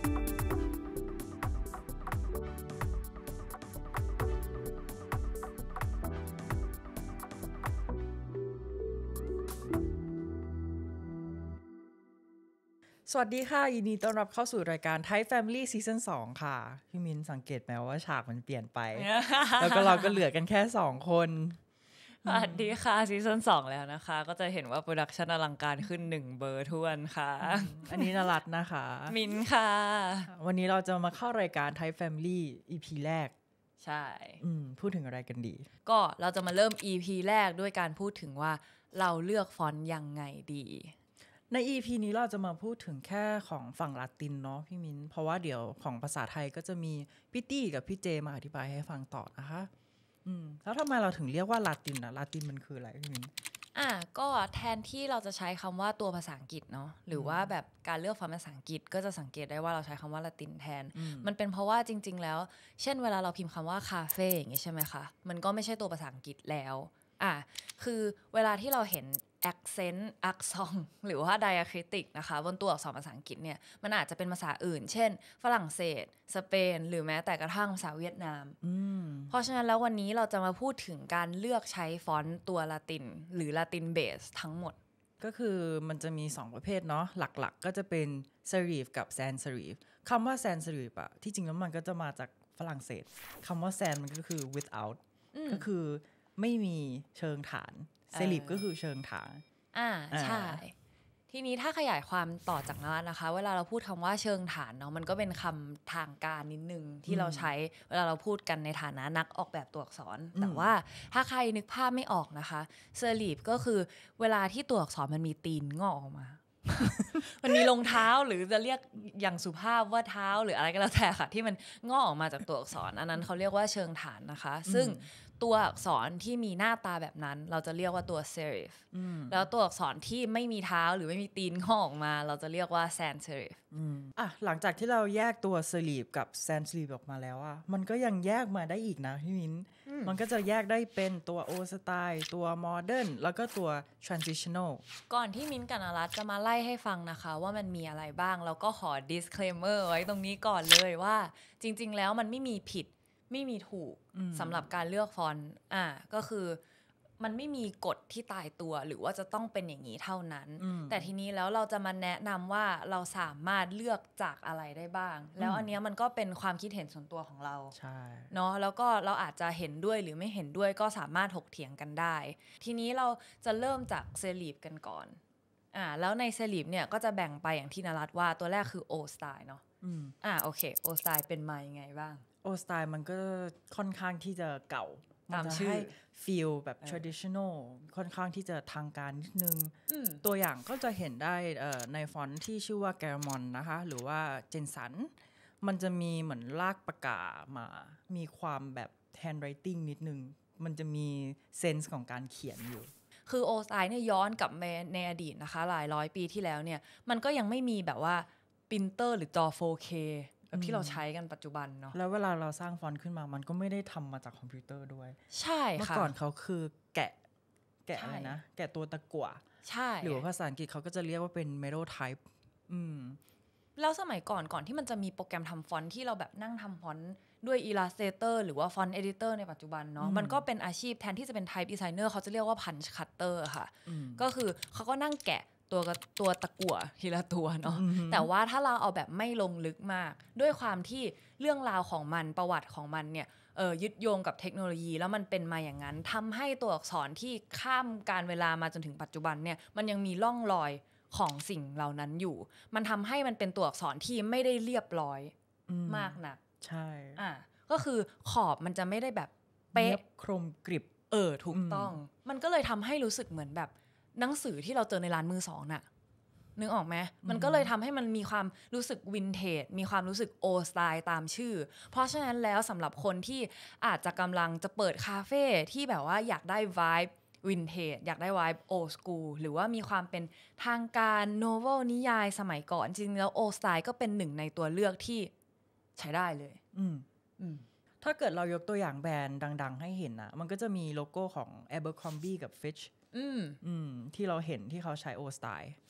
สวัสดีค่ะยินดีต้อนรับเข้าสู่รายการ Thai Family Season 2 ค่ะพี่มิ้นสังเกตไหมว่าฉากมันเปลี่ยนไป แล้วก็เราก็เหลือกันแค่2คนสวัสดีค่ะซีซั่น2แล้วนะคะก็จะเห็นว่าโปรดักชันอลังการขึ้น1เบอร์ท้วนค่ะอันนี้นรัตน์นะคะมินค่ะวันนี้เราจะมาเข้ารายการ Thai Family EP แรกใช่พูดถึงอะไรกันดีก็เราจะมาเริ่ม EP แรกด้วยการพูดถึงว่าเราเลือกฟอนต์ยังไงดีใน EP นี้เราจะมาพูดถึงแค่ของฝั่งลาตินเนาะพี่มิ้นเพราะว่าเดี๋ยวของภาษาไทยก็จะมีพี่ตี้กับพี่เจมาอธิบายให้ฟังต่อนะคะแล้วทำไมเราถึงเรียกว่าลาตินอะลาตินมันคืออะไรพี่มิ้นก็แทนที่เราจะใช้คำว่าตัวภาษาอังกฤษเนาะหรือว่าแบบการเลือกฟอนต์ภาษาอังกฤษก็จะสังเกตได้ว่าเราใช้คำว่าลาตินแทนมันเป็นเพราะว่าจริงๆแล้วเช่นเวลาเราพิมพ์คำว่าคาเฟ่อย่างงี้ใช่ไหมคะมันก็ไม่ใช่ตัวภาษาอังกฤษแล้วคือเวลาที่เราเห็น accent accent หรือว่า diacritic นะคะบนตัวอักษรภาษาอังกฤษเนี่ยมันอาจจะเป็นภาษาอื่นเช่นฝรั่งเศสสเปนหรือแม้แต่กระทั่งภาษาเวียดนามเพราะฉะนั้นแล้ววันนี้เราจะมาพูดถึงการเลือกใช้ฟอนต์ตัวละตินหรือละตินเบสทั้งหมดก็คือมันจะมี2ประเภทเนาะหลักๆก็จะเป็น serif กับ sans serif คำว่า sans serif อะที่จริงแล้วมันก็จะมาจากฝรั่งเศสคำว่า sans มันก็คือ without ก็คือไม่มีเชิงฐานเซลิฟก็คือเชิงฐานใช่ทีนี้ถ้าขยายความต่อจากนั้นนะคะเวลาเราพูดคำว่าเชิงฐานเนาะมันก็เป็นคำทางการนิดนึงที่เราใช้เวลาเราพูดกันในฐานะนักออกแบบตัวอักษรแต่ว่าถ้าใครนึกภาพไม่ออกนะคะเซลิฟก็คือเวลาที่ตัวอักษรมันมีตีนงอกออกมา มันมีรองเท้าหรือจะเรียกอย่างสุภาพว่าเท้าหรืออะไรก็แล้วแต่ค่ะที่มันงอกออกมาจากตัวอักษรอันนั้นเขาเรียกว่าเชิงฐานนะคะซึ่งตัวอักษรที่มีหน้าตาแบบนั้นเราจะเรียกว่าตัว serif แล้วตัวอักษรที่ไม่มีเท้าหรือไม่มีตีนงอกออกมาเราจะเรียกว่า sans serif หลังจากที่เราแยกตัว serif กับ sans serif ออกมาแล้วอะมันก็ยังแยกมาได้อีกนะพี่มิ้นมันก็จะแยกได้เป็นตัว o style ตัว modern แล้วก็ตัว transitional ก่อนที่มิ้นท์กับนรัตน์จะมาไล่ให้ฟังนะคะว่ามันมีอะไรบ้างแล้วก็ขอ disclaimer ไว้ตรงนี้ก่อนเลยว่าจริงๆแล้วมันไม่มีผิดไม่มีถูกสำหรับการเลือกฟอนต์ก็คือมันไม่มีกฎที่ตายตัวหรือว่าจะต้องเป็นอย่างนี้เท่านั้นแต่ทีนี้แล้วเราจะมาแนะนำว่าเราสามารถเลือกจากอะไรได้บ้างแล้วอันนี้มันก็เป็นความคิดเห็นส่วนตัวของเราเนาะแล้วก็เราอาจจะเห็นด้วยหรือไม่เห็นด้วยก็สามารถถกเถียงกันได้ทีนี้เราจะเริ่มจากเซลีฟกันก่อนแล้วในเซลีฟเนี่ยก็จะแบ่งไปอย่างที่นรัตน์ว่าตัวแรกคือโอสไตล์เนาะโอเคโอสไตล์เป็นมายังไงบ้างโอสไตล์มันก็ค่อนข้างที่จะเก่ามันจะให้ฟีลแบบ traditional ค่อนข้างที่จะทางการนิดนึงตัวอย่างก็จะเห็นได้ในฟอนต์ที่ชื่อว่า Garamond นะคะหรือว่าเจนสันมันจะมีเหมือนลากปากกามามีความแบบ handwriting นิดนึงมันจะมีเซนส์ของการเขียนอยู่คือโอสไตล์เนี่ยย้อนกลับในอดีตนะคะหลายร้อยปีที่แล้วเนี่ยมันก็ยังไม่มีแบบว่าปรินเตอร์หรือจอ 4Kแบบที่เราใช้กันปัจจุบันเนาะแล้วเวลาเราสร้างฟอนต์ขึ้นมามันก็ไม่ได้ทำมาจากคอมพิวเตอร์ด้วยใช่ค่ะเมื่อก่อนเขาคือแกะอะไรนะแกะตัวตะกั่วใช่หรือว่าภาษาอังกฤษเขาก็จะเรียกว่าเป็น metal type แล้วสมัยก่อนที่มันจะมีโปรแกรมทำฟอนต์ที่เราแบบนั่งทำฟอนต์ด้วย Illustrator หรือว่า Font Editor ในปัจจุบันเนาะมันก็เป็นอาชีพแทนที่จะเป็น Type Designer เขาจะเรียกว่า Punch Cutter ค่ะก็คือเขาก็นั่งแกะตัวตะกั่วทีละตัวเนาะแต่ว่าถ้าเราเอาแบบไม่ลงลึกมากด้วยความที่เรื่องราวของมันประวัติของมันเนี่ยยึดโยงกับเทคโนโลยีแล้วมันเป็นมาอย่างนั้นทำให้ตัวอักษรที่ข้ามการเวลามาจนถึงปัจจุบันเนี่ยมันยังมีร่องรอยของสิ่งเหล่านั้นอยู่มันทำให้มันเป็นตัวอักษรที่ไม่ได้เรียบร้อยมากนักใช่ก็คือขอบมันจะไม่ได้แบบเป๊ะคมกริบถูกต้องมันก็เลยทำให้รู้สึกเหมือนแบบหนังสือที่เราเจอในร้านมือสองน่ะนึกออกไหมมันก็เลยทำให้มันมีความรู้สึกวินเทจมีความรู้สึกโอสไตล์ตามชื่อเพราะฉะนั้นแล้วสำหรับคนที่อาจจะกำลังจะเปิดคาเฟ่ที่แบบว่าอยากได้ vibe วินเทจอยากได้ vibe old school หรือว่ามีความเป็นทางการโนเวลนิยายสมัยก่อนจริงๆแล้วโอสไตล์ก็เป็นหนึ่งในตัวเลือกที่ใช้ได้เลยถ้าเกิดเรายกตัวอย่างแบรนด์ดังๆให้เห็นนะมันก็จะมีโลโก้ของ Abercrombie กับ Fitch ที่เราเห็นที่เขาใช้โอสไตล์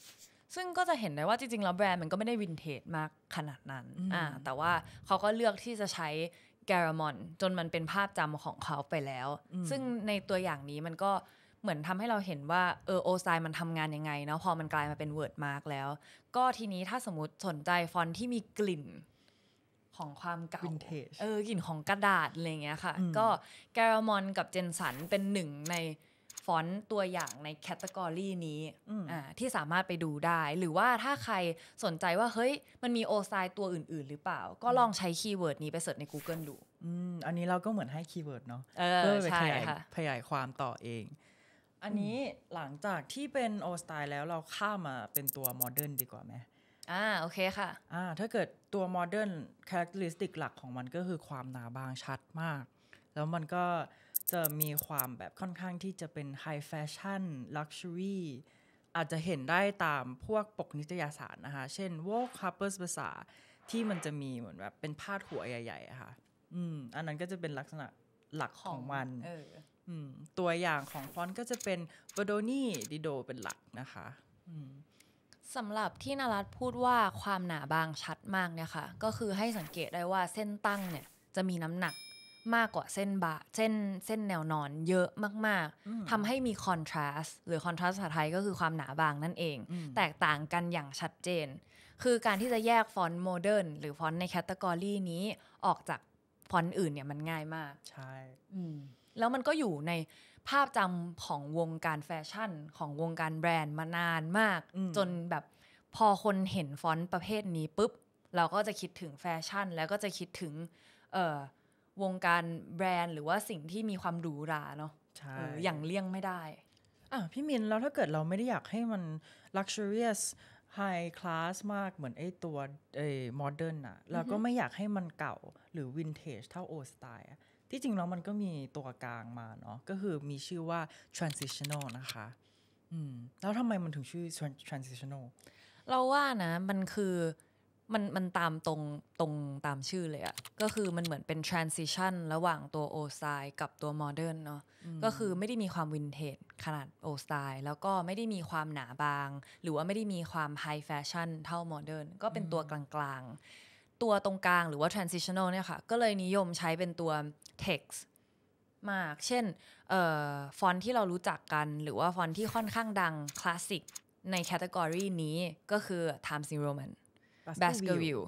ซึ่งก็จะเห็นได้ว่าจริงๆแล้วแบรนด์มันก็ไม่ได้วินเทจมากขนาดนั้นแต่ว่าเขาก็เลือกที่จะใช้แกรามอนจนมันเป็นภาพจำของเขาไปแล้วซึ่งในตัวอย่างนี้มันก็เหมือนทำให้เราเห็นว่าโอไซน์มันทำงานยังไงเนาะพอมันกลายมาเป็นเวิร์ดมาร์กแล้วก็ทีนี้ถ้าสมมติสนใจฟอนต์ที่มีกลิ่นของความเก่า Vintage กลิ่นของกระดาษอะไรเงี้ยค่ะก็แกรามอนกับเจนสันเป็นหนึ่งในฟอนต์ตัวอย่างในแคตตากรีนี้ที่สามารถไปดูได้หรือว่าถ้าใครสนใจว่าเฮ้ยมันมีโอไซน์ตัวอื่นๆหรือเปล่าก็ลองใช้คีย์เวิร์ดนี้ไปเสิร์ชใน Google ดูอันนี้เราก็เหมือนให้คีย์เวิร์ดเนาะก็ไปขยายความต่อเองอันนี้หลังจากที่เป็นโอสไตล์แล้วเราข้ามมาเป็นตัวโมเดิร์นดีกว่าไหมโอเคค่ะถ้าเกิดตัวโมเดิร์นคุณลักษณะหลักของมันก็คือความหนาบางชัดมากแล้วมันก็จะมีความแบบค่อนข้างที่จะเป็นไฮแฟชั่นลักชัวรี่อาจจะเห็นได้ตามพวกปกนิตยสารนะคะเช่น Vogue Harper's Bazaar ที่มันจะมีเหมือนแบบเป็นพาดหัวใหญ่ๆอะค่ะอันนั้นก็จะเป็นลักษณะหลักของมันตัวอย่างของฟอนต์ก็จะเป็น Bordoni Dido เป็นหลักนะคะสำหรับที่นรัตน์พูดว่าความหนาบางชัดมากเนี่ยค่ะก็คือให้สังเกตได้ว่าเส้นตั้งเนี่ยจะมีน้ำหนักมากกว่าเส้นแนวนอนเยอะมากๆทำให้มีคอนทราสต์หรือคอนทราสต์ภาษาไทยก็คือความหนาบางนั่นเองแตกต่างกันอย่างชัดเจนคือการที่จะแยกฟอนต์โมเดิร์นหรือฟอนต์ในแคตตากรีนี้ออกจากฟอนต์อื่นเนี่ยมันง่ายมากใช่แล้วมันก็อยู่ในภาพจำของวงการแฟชั่นของวงการแบรนด์มานานมากจนแบบพอคนเห็นฟอนต์ประเภทนี้ปุ๊บเราก็จะคิดถึงแฟชั่นแล้วก็จะคิดถึงวงการแบรนด์หรือว่าสิ่งที่มีความหรูหราเนาะอย่างเลี่ยงไม่ได้พี่มินแล้วถ้าเกิดเราไม่ได้อยากให้มัน luxurious high class มากเหมือนไอ้ตัวmodern อะแล้วก็ไม่อยากให้มันเก่าหรือ vintage เท่า old style อะที่จริงแล้วมันก็มีตัวกลางมาเนาะก็คือมีชื่อว่า transitional นะคะแล้วทำไมมันถึงชื่อ transitional เราว่านะมันคือมันตามตรงตามชื่อเลยอะก็คือมันเหมือนเป็น transition ระหว่างตัว old style กับตัว modern เนาะก็คือไม่ได้มีความ vintage ขนาด old style แล้วก็ไม่ได้มีความหนาบางหรือว่าไม่ได้มีความ high fashion เท่า modern ก็เป็นตัวกลางๆตัวตรงกลางหรือว่า transitional เนี่ยค่ะก็เลยนิยมใช้เป็นตัว text มากเช่นฟอนต์ที่เรารู้จักกันหรือว่าฟอนต์ที่ค่อนข้างดังคลาสสิกในแคตตากรีนี้ก็คือ Times New Roman Baskerville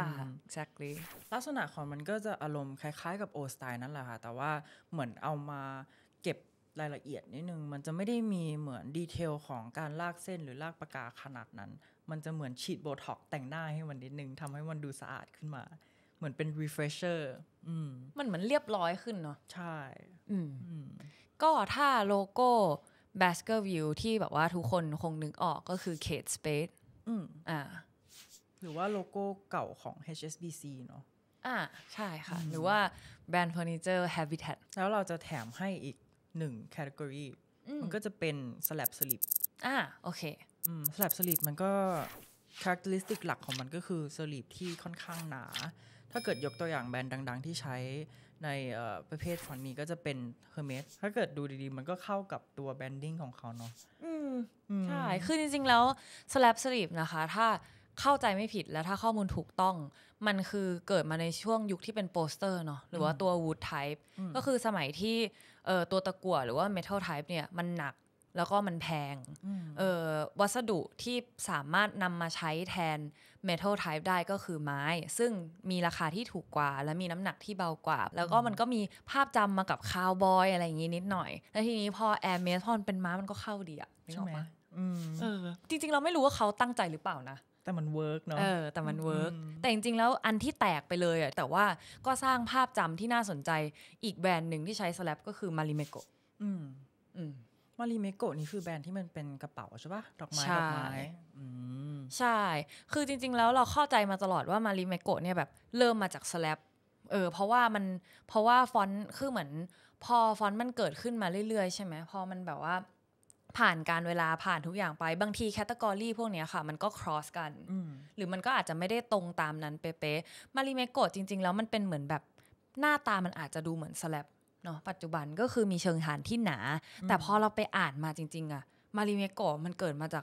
exactly ลักษณะของมันก็จะอารมณ์คล้ายๆกับ old style นั่นแหละค่ะแต่ว่าเหมือนเอามาเก็บรายละเอียดนิดนึงมันจะไม่ได้มีเหมือนดีเทลของการลากเส้นหรือลากปากกาขนาดนั้นมันจะเหมือนฉีดโบท็อกซ์แต่งหน้าให้มันนิดนึงทำให้มันดูสะอาดขึ้นมาเหมือนเป็น refresher มันเหมือนเรียบร้อยขึ้นเนาะใช่ก็ถ้าโลโก้ Baskerville ที่แบบว่าทุกคนคงนึกออกก็คือ Kate Spade หรือว่าโลโก้เก่าของ HSBC เนาะใช่ค่ะหรือว่าแบรนด์เฟอร์นิเจอร์ Habitat แล้วเราจะแถมให้อีก1 category มันก็จะเป็น slab slip โอเค slab slip มันก็ characteristic หลักของมันก็คือ slip ที่ค่อนข้างหนาถ้าเกิดยกตัวอย่างแบรนด์ดังๆที่ใช้ในประเภทฟอนต์นี้ก็จะเป็น Hermes ถ้าเกิดดูดีๆมันก็เข้ากับตัว branding ของเขาเนาะใช่คือจริงๆแล้ว slab slip นะคะถ้าเข้าใจไม่ผิดและถ้าข้อมูลถูกต้องมันคือเกิดมาในช่วงยุคที่เป็นโปสเตอร์เนาะหรือว่าตัว wood type ก็คือสมัยที่ตัวตะกั่วหรือว่า metal type เนี่ยมันหนักแล้วก็มันแพงวัสดุที่สามารถนำมาใช้แทน metal type ได้ก็คือไม้ซึ่งมีราคาที่ถูกกว่าและมีน้ำหนักที่เบากว่าแล้วก็มันก็มีภาพจำมากับคาวบอยอะไรอย่างงี้นิดหน่อยแล้วทีนี้พอ Hermes พอเป็นม้ามันก็เข้าดีอะใช่ไหมจริงๆเราไม่รู้ว่าเขาตั้งใจหรือเปล่านะแต่มันเวิร์กเนาะแต่มันเวิร์กแต่จริงๆแล้วอันที่แตกไปเลยแต่ว่าก็สร้างภาพจำที่น่าสนใจอีกแบรนด์หนึ่งที่ใช้สแลบก็คือมาริเมโกะมาริเมโกะนี่คือแบรนด์ที่มันเป็นกระเป๋าใช่ปะดอกไม้ใช่คือจริงๆแล้วเราเข้าใจมาตลอดว่ามาริเมโกะเนี่ยแบบเริ่มมาจากสแลบเพราะว่าฟอนต์คือเหมือนพอฟอนต์มันเกิดขึ้นมาเรื่อยๆใช่ไหมพอมันแบบว่าผ่านการเวลาผ่านทุกอย่างไปบางทีแคตตากรีพวกนี้ค่ะมันก็ cross กันหรือมันก็อาจจะไม่ได้ตรงตามนั้นเป๊ะๆมาริเมโกะจริงๆแล้วมันเป็นเหมือนแบบหน้าตามันอาจจะดูเหมือนสแลบเนาะปัจจุบันก็คือมีเชิงฐานที่หนาแต่พอเราไปอ่านมาจริงๆอะมาริเมโกะมันเกิดมาจาก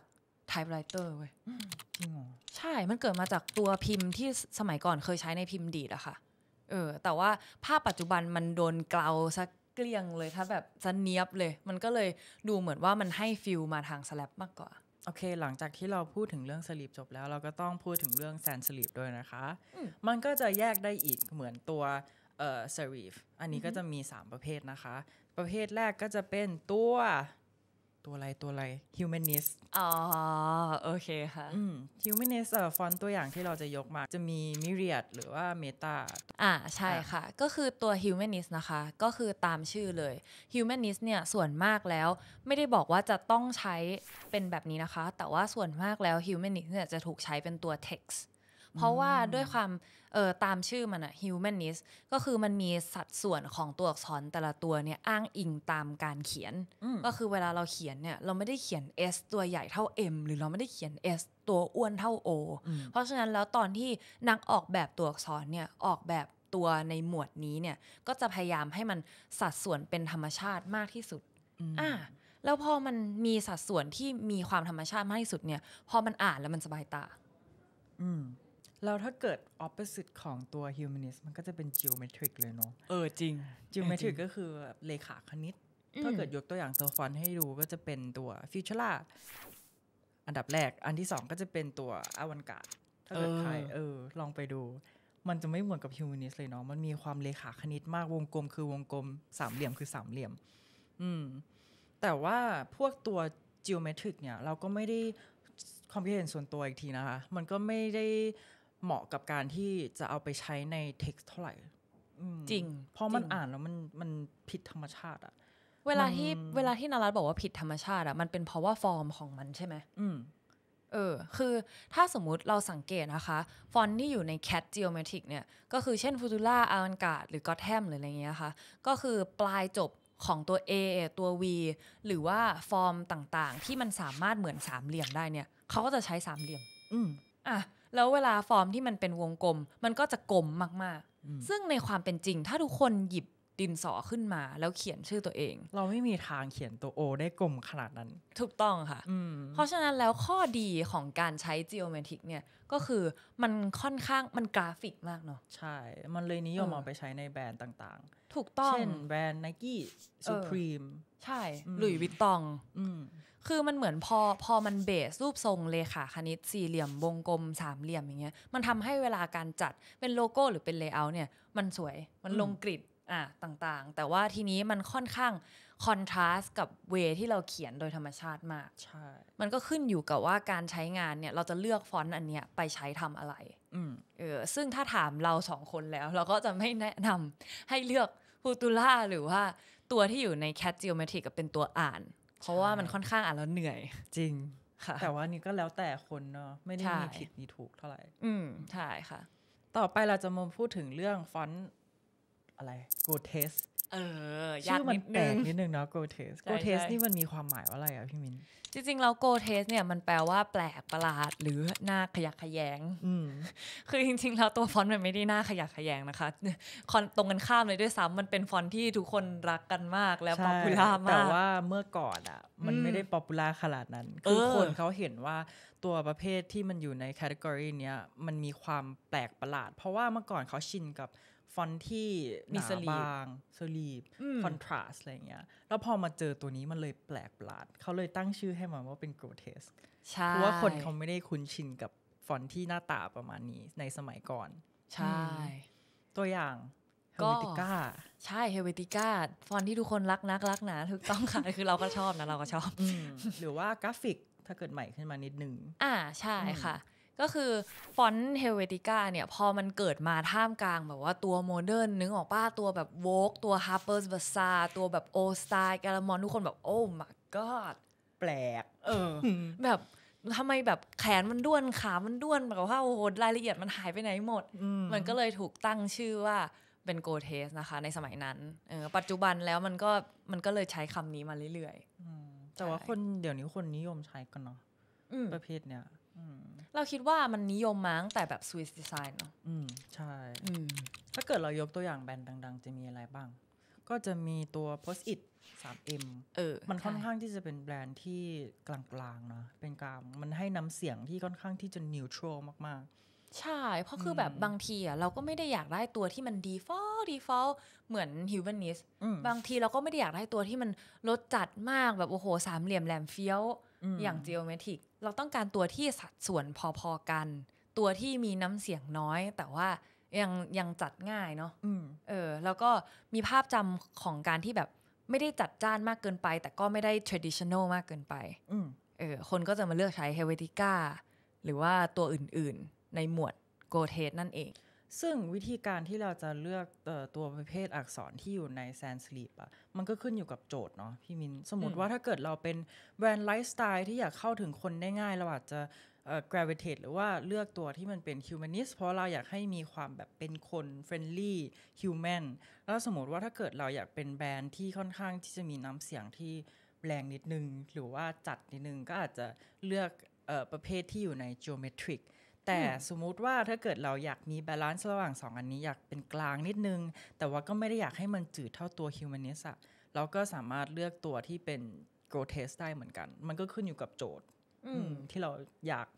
typewriter เว้ยจริงเหรอใช่มันเกิดมาจากตัวพิมพ์ที่สมัยก่อนเคยใช้ในพิมพ์ดีดอะค่ะแต่ว่าภาพปัจจุบันมันโดนเกลาซะเกลี้ยงเลยถ้าแบบซะเนียบเลยมันก็เลยดูเหมือนว่ามันให้ฟิลมาทางสแลปมากกว่าโอเคหลังจากที่เราพูดถึงเรื่องสลีปจบแล้วเราก็ต้องพูดถึงเรื่องแซนสลีปด้วยนะคะมันก็จะแยกได้อีกเหมือนตัวเซรีฟอันนี้ก็จะมี3ประเภทนะคะประเภทแรกก็จะเป็นตัวอะไร humanist อ๋อโอเคค่ะ humanist ฟอนต์ตัวอย่างที่เราจะยกมาจะมี myriad หรือว่า meta ใช่ค่ะก็คือตัว humanist นะคะก็คือตามชื่อเลย humanist เนี่ยส่วนมากแล้วไม่ได้บอกว่าจะต้องใช้เป็นแบบนี้นะคะแต่ว่าส่วนมากแล้ว humanist เนี่ยจะถูกใช้เป็นตัว text เพราะว่าด้วยความตามชื่อมันอะ humanist ก็คือมันมีสัดส่วนของตัวอักษรแต่ละตัวเนี่ยอ้างอิงตามการเขียนก็คือเวลาเราเขียนเนี่ยเราไม่ได้เขียน S ตัวใหญ่เท่า M หรือเราไม่ได้เขียน S ตัวอ้วนเท่า O เพราะฉะนั้นแล้วตอนที่นักออกแบบตัวอักษรเนี่ยออกแบบตัวในหมวดนี้เนี่ยก็จะพยายามให้มันสัดส่วนเป็นธรรมชาติมากที่สุดแล้วพอมันมีสัดส่วนที่มีความธรรมชาติมากที่สุดเนี่ยพอมันอ่านแล้วมันสบายตาแล้วถ้าเกิด opposite ของตัว humanist มันก็จะเป็น geometric เลยเนาะจริง geometric ก็คือเลขาคณิตถ้าเกิดยกตัวอย่างตัวฟอนต์ให้ดูก็จะเป็นตัว futura อันดับแรกอันที่2ก็จะเป็นตัว avant-garde ถ้าเกิดใครลองไปดูมันจะไม่เหมือนกับ humanist เลยเนาะมันมีความเลขาคณิตมากวงกลมคือวงกลมสามเหลี่ยมคือสามเหลี่ยมแต่ว่าพวกตัว geometric เนี่ยเราก็ไม่ได้ความคิดเห็นส่วนตัวอีกทีนะคะมันก็ไม่ได้เหมาะกับการที่จะเอาไปใช้ใน text เท่าไหร่จริงเพราะมันอ่านแล้วมันผิดธรรมชาติอะเวลาที่นารัตบอกว่าผิดธรรมชาติอะมันเป็นเพราะว่าฟอร์มของมันใช่ไหมคือถ้าสมมุติเราสังเกตนะคะฟอนต์ที่อยู่ใน CAD Geometric เนี่ยก็คือเช่น Futura Avant-Garde หรือ Gotham หรืออะไรเงี้ยค่ะก็คือปลายจบของตัว A ตัว V หรือว่าฟอร์มต่างๆที่มันสามารถเหมือนสามเหลี่ยมได้เนี่ยเขาก็จะใช้สามเหลี่ยมแล้วเวลาฟอร์มที่มันเป็นวงกลมมันก็จะกลมมากๆซึ่งในความเป็นจริงถ้าทุกคนหยิบดินสอขึ้นมาแล้วเขียนชื่อตัวเองเราไม่มีทางเขียนตัว O ได้กลมขนาดนั้นถูกต้องค่ะเพราะฉะนั้นแล้วข้อดีของการใช้ geometric เนี่ยก็คือมันค่อนข้างมันกราฟิกมากเนาะใช่มันเลยนิยมเอาไปใช้ในแบรนด์ต่างๆถูกต้องเช่นแบรนด์ Nike Supreme ใช่หลุยส์วิตตองคือมันเหมือนพอมันเบสรูปทรงเลขาคณิตสี่เหลี่ยมวงกลมสามเหลี่ยมอย่างเงี้ยมันทำให้เวลาการจัดเป็นโลโก้หรือเป็นเลเยอร์เนี่ยมันสวยมันลงกริดต่างๆแต่ว่าทีนี้มันค่อนข้างคอนทราสต์กับเวที่เราเขียนโดยธรรมชาติมากใช่มันก็ขึ้นอยู่กับว่าการใช้งานเนี่ยเราจะเลือกฟอนต์อันเนี้ยไปใช้ทำอะไรซึ่งถ้าถามเรา2คนแล้วเราก็จะไม่แนะนำให้เลือก Futura หรือว่าตัวที่อยู่ใน CAD Geometric กับเป็นตัวอ่านเพราะว่ามันค่อนข้างอ่านแล้วเหนื่อยจริงแต่ว่านี่ก็แล้วแต่คนเนาะไม่ได้มีผิดมีถูกเท่าไหร่ใช่ค่ะต่อไปเราจะมาพูดถึงเรื่องฟอนต์อะไร Grotesque ชื่อมันแปลกนิดนึงเนาะ Grotesque นี่มันมีความหมายว่าอะไรอ่ะพี่มิ้นจริงๆแล้ว Grotesque เนี่ยมันแปลว่าแปลกประหลาดหรือหน้าขยักขยแยงคือจริงๆแล้วตัวฟอนต์มันไม่ได้หน้าขยักขยแยงนะคะตรงกันข้ามเลยด้วยซ้ำมันเป็นฟอนต์ที่ทุกคนรักกันมากและป๊อปปูล่ามากแต่ว่าเมื่อก่อนอ่ะมันไม่ได้ป๊อปปูล่าขนาดนั้นคือคนเขาเห็นว่าตัวประเภทที่มันอยู่ในแคตตากรีเนี้ยมันมีความแปลกประหลาดเพราะว่าเมื่อก่อนเขาชินกับฟอนต์ที่มีสลีปบางสลีปคอนทราสต์อะไรเงี้ยแล้วพอมาเจอตัวนี้มันเลยแปลกประหลาดเขาเลยตั้งชื่อให้มันว่าเป็น Grotesque เพราะว่าคนเขาไม่ได้คุ้นชินกับฟอนต์ที่หน้าตาประมาณนี้ในสมัยก่อนใช่ตัวอย่าง Helvetica ใช่ Helvetica ฟอนต์ที่ทุกคนรักนักรักหนาถูกต้องค่ะ คือเราก็ชอบนะเราก็ชอบหรือว่ากราฟิกถ้าเกิดใหม่ขึ้นมานิดนึงใช่ค่ะก็คือฟอนต์ Helvetica เนี่ยพอมันเกิดมาท่ามกลางแบบว่าตัวโมเดิร์นนึกออกป่ะตัวแบบ Vogue ตัว Harper's Bazaar ตัวแบบ Old Style กาลามอนทุกคนแบบ Oh my god แปลกแบบทำไมแบบแขนมันด้วนขามันด้วนแบบว่าโอ้โหรายละเอียดมันหายไปไหนหมดมันก็เลยถูกตั้งชื่อว่าเป็น Grotesque นะคะในสมัยนั้นปัจจุบันแล้วมันก็เลยใช้คำนี้มาเรื่อยๆแต่ว่าคนเดี๋ยวนี้คนนิยมใช้กันเนาะประเภทเนี้ยเราคิดว่ามันนิยมมาตั้งแต่แบบ Swiss Design เนาะใช่ถ้าเกิดเรายกตัวอย่างแบรนด์ดังๆจะมีอะไรบ้างก็จะมีตัว Post-it 3M มันค่อนข้างที่จะเป็นแบรนด์ที่กลางๆเนาะเป็นกลางมันให้น้ำเสียงที่ค่อนข้างที่จะ neutral มากๆใช่เพราะคือแบบบางทีอ่ะเราก็ไม่ได้อยากได้ตัวที่มัน default เหมือน Humanist บางทีเราก็ไม่ได้อยากได้ตัวที่มันรสจัดมากแบบโอ้โหสามเหลี่ยมแหลมเฟี้ยวอย่าง Geometric เราต้องการตัวที่สัดส่วนพอๆกันตัวที่มีน้ำเสียงน้อยแต่ว่ายังจัดง่ายเนาะแล้วก็มีภาพจำของการที่แบบไม่ได้จัดจ้านมากเกินไปแต่ก็ไม่ได้ traditional มากเกินไปคนก็จะมาเลือกใช้ Helvetica หรือว่าตัวอื่นๆในหมวด Gore-Tex นั่นเองซึ่งวิธีการที่เราจะเลือกตัวประเภทอักษรที่อยู่ใน Sans Serif อ่ะมันก็ขึ้นอยู่กับโจทย์เนาะพี่มินสมมติว่าถ้าเกิดเราเป็นแบรนด์ไลฟ์สไตล์ที่อยากเข้าถึงคนได้ง่ายเราอาจจะgravitate หรือว่าเลือกตัวที่มันเป็น humanist เพราะเราอยากให้มีความแบบเป็นคน friendly human แล้วสมมติว่าถ้าเกิดเราอยากเป็นแบรนด์ที่ค่อนข้างที่จะมีน้ำเสียงที่แรงนิดนึงหรือว่าจัดนิดนึงก็อาจจะเลือกประเภทที่อยู่ใน geometric แต่สมมุติว่าถ้าเกิดเราอยากมีบาลานซ์ระหว่าง2อันนี้อยากเป็นกลางนิดนึงแต่ว่าก็ไม่ได้อยากให้มันจืดเท่าตัว humanist อะเราก็สามารถเลือกตัวที่เป็น grotesque ได้เหมือนกันมันก็ขึ้นอยู่กับโจทย์ที่เราอยาก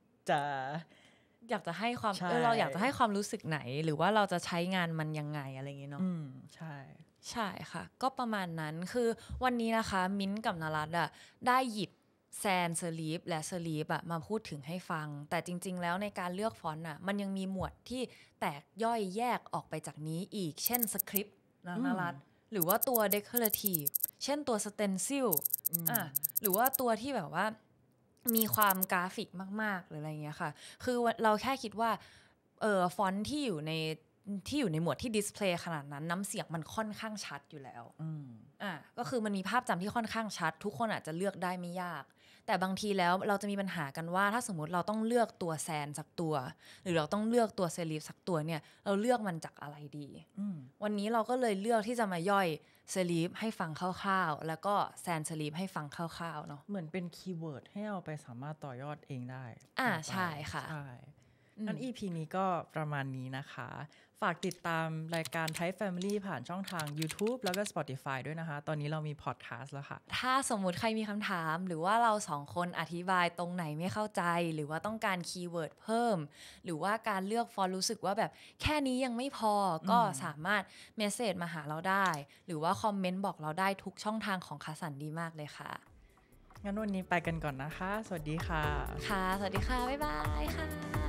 จะให้ความเราอยากจะให้ความรู้สึกไหนหรือว่าเราจะใช้งานมันยังไงอะไรอย่างเงี้ยเนาะใช่ค่ะก็ประมาณนั้นคือวันนี้นะคะมิ้นท์กับนรัตน์ได้หยิบแซนเซรีฟและเซรีฟมาพูดถึงให้ฟังแต่จริงๆแล้วในการเลือกฟอนต์มันยังมีหมวดที่แตกย่อยแยกออกไปจากนี้อีกเช่นสคริปต์นะนรัตน์หรือว่าตัว decorative เช่นตัว stencil หรือว่าตัวที่แบบว่ามีความกราฟิกมากๆหรืออะไรเงี้ยค่ะคือเราแค่คิดว่าฟอนต์ที่อยู่ในหมวดที่ดิสเพลย์ขนาดนั้นน้ำเสียงมันค่อนข้างชัดอยู่แล้วก็คือมันมีภาพจำที่ค่อนข้างชัดทุกคนอาจจะเลือกได้ไม่ยากแต่บางทีแล้วเราจะมีปัญหากันว่าถ้าสมมติเราต้องเลือกตัวแซนสักตัวหรือเราต้องเลือกตัวเซรีฟสักตัวเนี่ยเราเลือกมันจากอะไรดีวันนี้เราก็เลยเลือกที่จะมาย่อยเซรีฟให้ฟังคร่าวๆแล้วก็แซนเซรีฟให้ฟังคร่าวๆเนาะเหมือนเป็นคีย์เวิร์ดให้เอาไปสามารถต่อยอดเองได้ใช่ค่ะใช่งั้น EP นี้ก็ประมาณนี้นะคะฝากติดตามรายการ Thai Family ผ่านช่องทาง YouTube แล้วก็ Spotify ด้วยนะคะตอนนี้เรามีพอดแคสต์แล้วค่ะถ้าสมมุติใครมีคำถามหรือว่าเรา2คนอธิบายตรงไหนไม่เข้าใจหรือว่าต้องการคีย์เวิร์ดเพิ่มหรือว่าการเลือกฟอนต์รู้สึกว่าแบบแค่นี้ยังไม่พอก็สามารถเมสเสจมาหาเราได้หรือว่าคอมเมนต์บอกเราได้ทุกช่องทางของคัสสันดีมากเลยค่ะงั้นวันนี้ไปกันก่อนนะคะสวัสดีค่ะค่ะสวัสดีค่ะบ๊ายบายค่ะ